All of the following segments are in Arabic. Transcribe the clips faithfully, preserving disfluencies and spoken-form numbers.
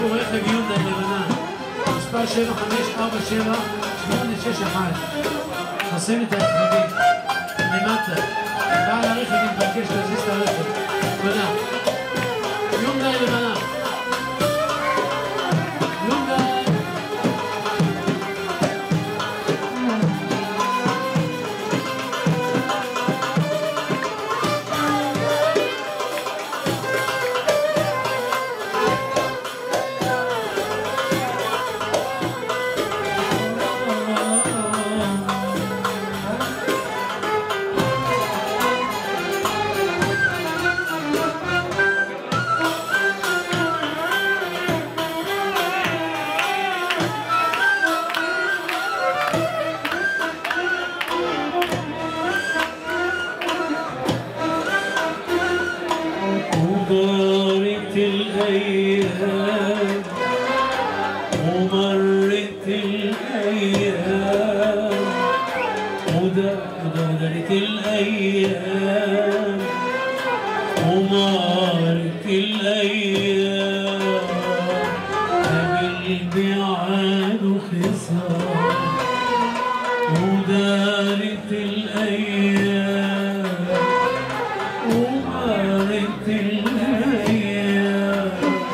עבור רכב יונדאי לבנה, מספר שבע חמש ארבע שבע שמונה שש אחת. חוסם את הרכבים למטה. בעל הרכב מתבקש להזיז את הרכב. תודה. יונדאי לבנה. יונדאי. دارت الأيام ومرت الأيام ودارت الأيام ومرت الأيام بالبعاد وخصام ودارت الأيام ومرت الأيام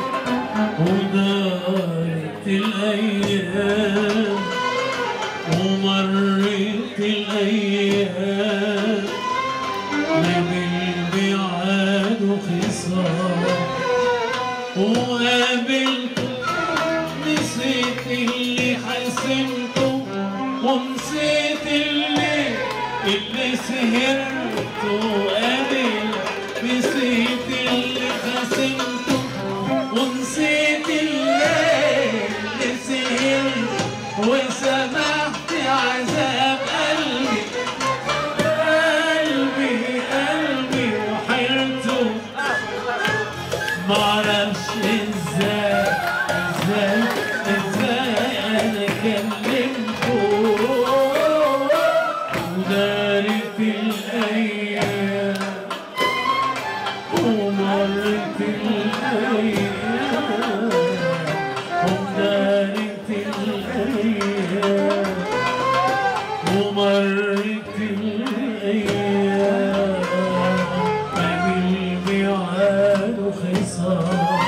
ودارت الأيام ومرت الأيام بالبعاد وخصام وقابلته نسيت اللي حسنته ونسيت اللي اللي سهرته قابل نسيت اللي خسنته ونسيت الليل اللي سهرت وسمحت عذاب قلبي قلبي قلبي وحيرته معرفش ازاي ازاي ازاي انا كلمته ودارت الايام ومرت الأيام ودارت الأيام ومرت الأيام بالميعاد وخصام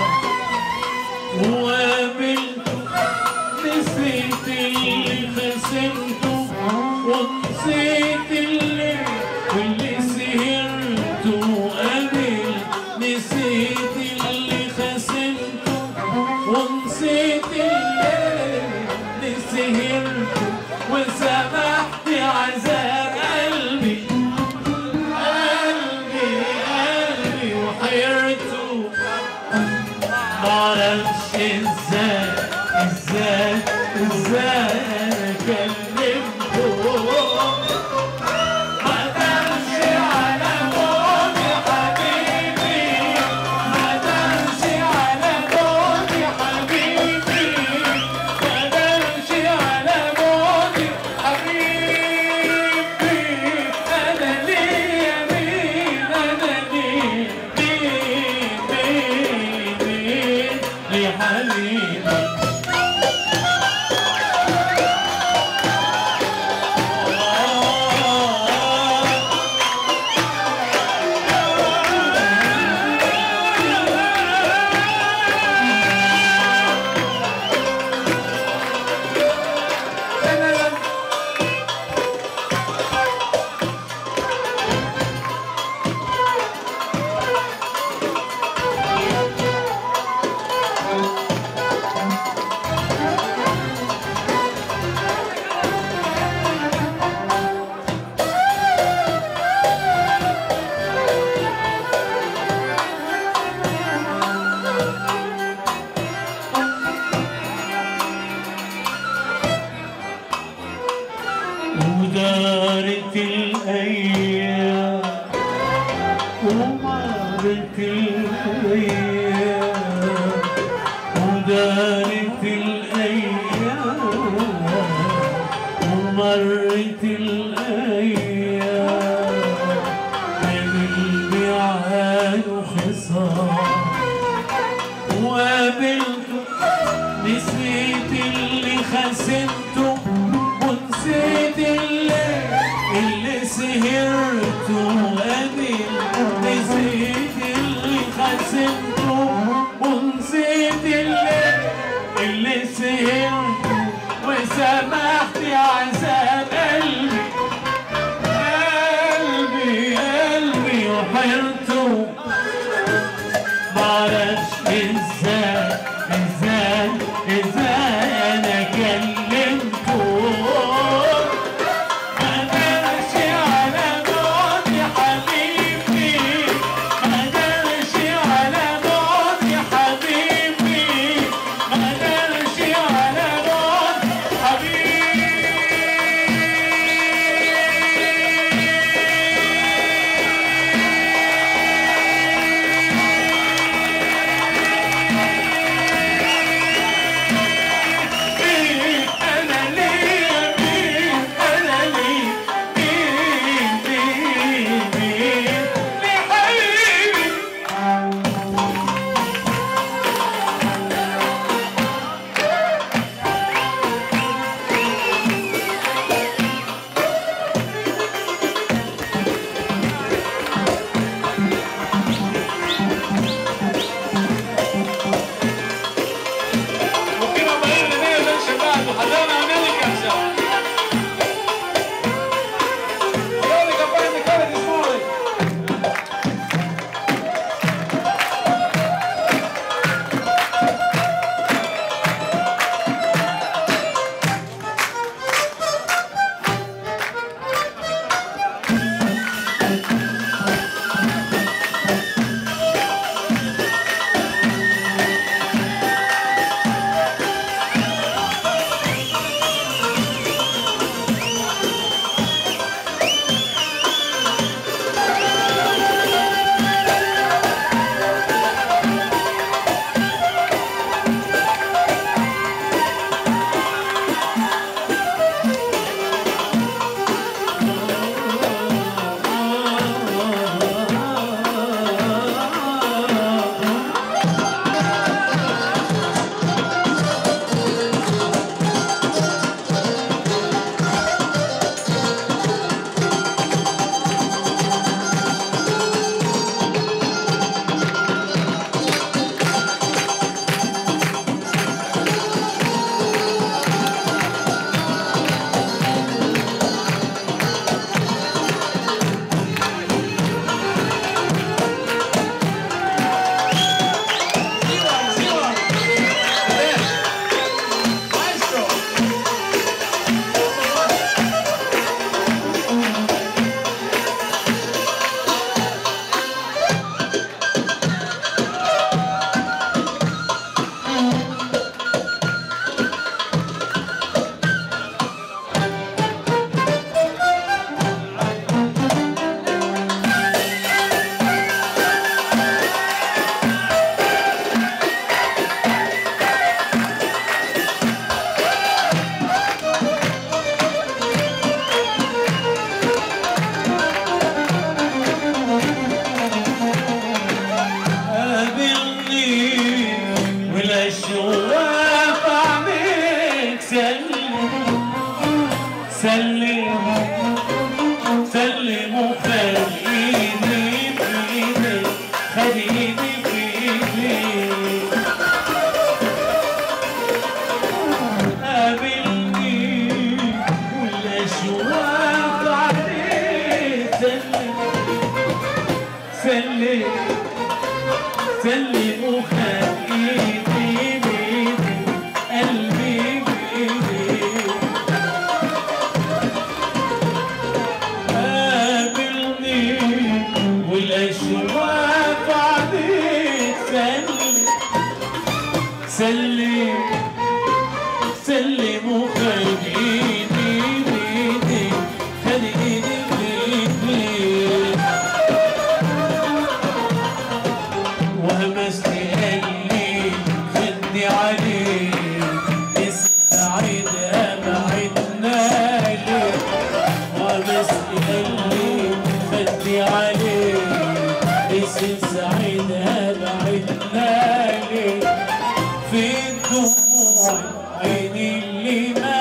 وقابلته نسيت اللي خسرته ونسيت اللي واللي سهرته قابل نسيت اللي خسرته ونسيت الليل اللي سهرته وسمحت عذاب قلبي قلبي قلبي وحيرته معرفش ازاي ازاي ازاي انا كلمته ودارت الأيام ومرت الأيام ودارت الأيام ومرت الأيام بالميعاد وخصام وقابلته حسنته ونسيت الليل اللي سهرته قبل، نسيت اللي حسنته ونسيت الليل اللي سهرته وسمحت عذاب قلبي قلبي قلبي وحيرته. معرفش ازاي ازاي ازاي انا كلمته، ما قدرش على بعد حبيبي، ما قدرش على بعد حبيبي، ما قدرش على بعد حبيبي. في الدموع عيني اللي ما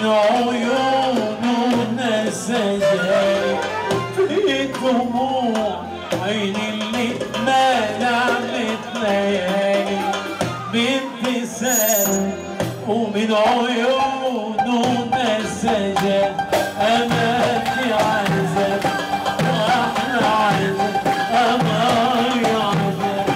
عيوننا سجاي في دموع عين اللي ما نعمت ليالي بابتسام ومن عيوننا سجاي أمامي عذاب وأحلى عذاب أمامي عذاب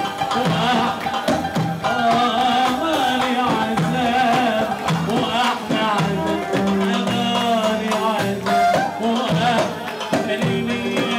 أمامي عذاب وأحلى عذاب أمامي عذاب وأحلى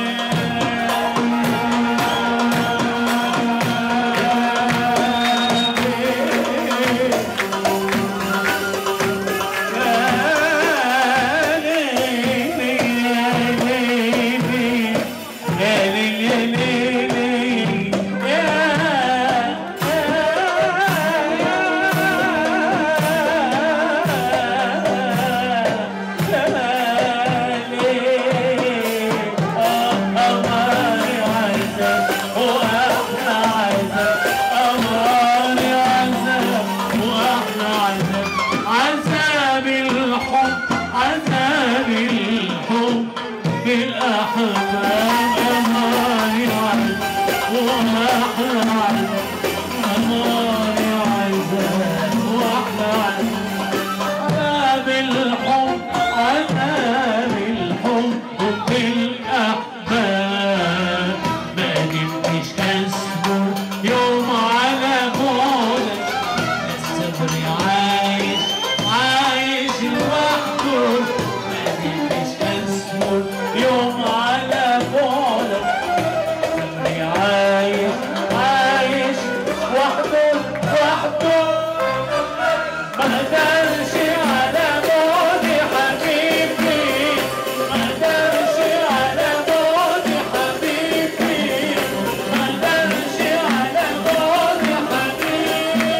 عذاب الحب عذاب الحب بالأحباب أماني عذاب وأحلى عذاب أماني عذاب وأحلى عذاب الحب عذاب الحب بالأحباب ما جبتش أصبر يوم على بعدك الصبر عايش عايش لوحده ما قدرتش اصبر يوم على بعدك صبري عايش عايش وحده وحده ما قدرش على بعدي حبيبي ما قدرش على بعدي حبيبي ما قدرش على بعدي حبيبي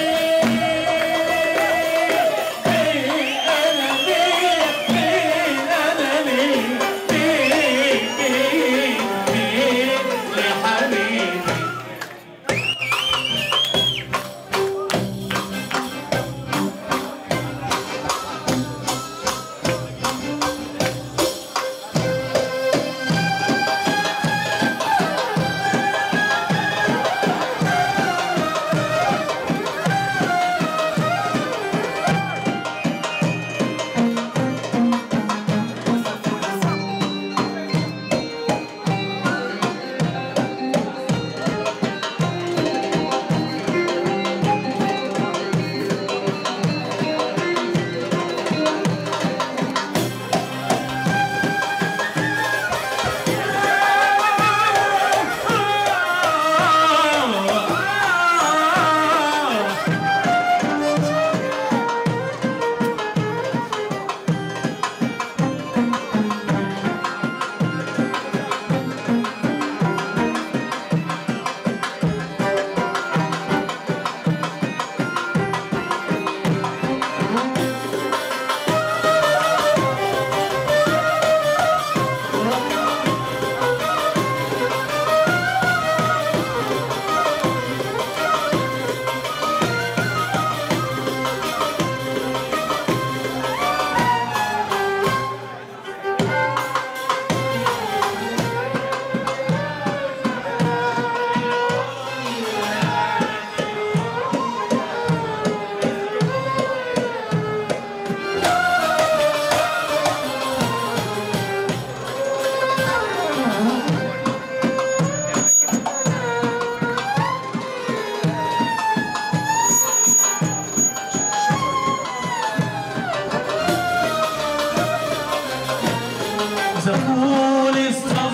زفول الصف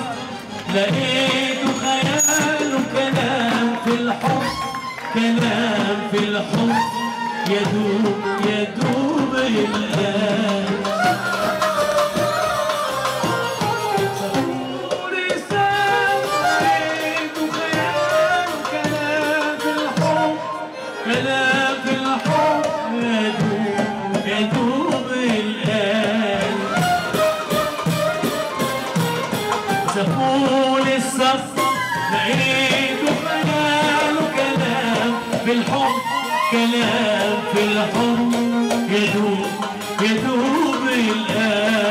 لقيته خيال وكلام في الحب كلام في الحب يدوب يدوب الآن زفول الصف لقيته خيال وكلام في الحب كلام في الحب يدوب يدوب الآن زفول الصف لقيته خيال وكلام في الحب كلام في الحب يدوب يدوب الآن